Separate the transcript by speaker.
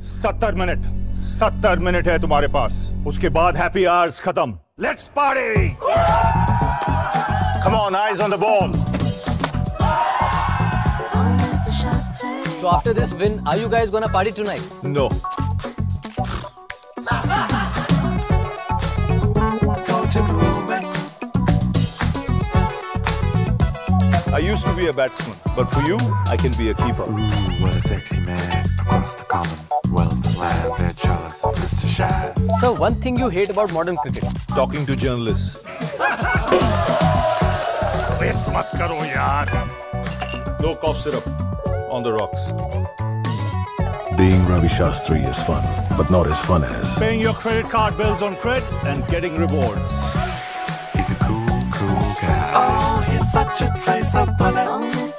Speaker 1: 70 minute है तुम्हारे पास, उसके बाद हैप्पी आवर्स खत्म। Let's party. Come on, eyes on the ball.
Speaker 2: So after this win, are you guys gonna party tonight?
Speaker 1: No. I used to be a batsman, but for you, I can be a keeper.
Speaker 3: Ooh, what a sexy man across the Commonwealth land. They're jealous of Mr. Shaz.
Speaker 2: So one thing you hate about modern cricket?
Speaker 1: Talking to journalists. Waste mat karo yaar. No cough syrup on the rocks.
Speaker 4: Being Ravi Shastri is fun, but not as fun as
Speaker 1: Paying your credit card bills on Cred and getting rewards.
Speaker 3: He's a cool guy.
Speaker 5: Oh, he's such a trace of bullet.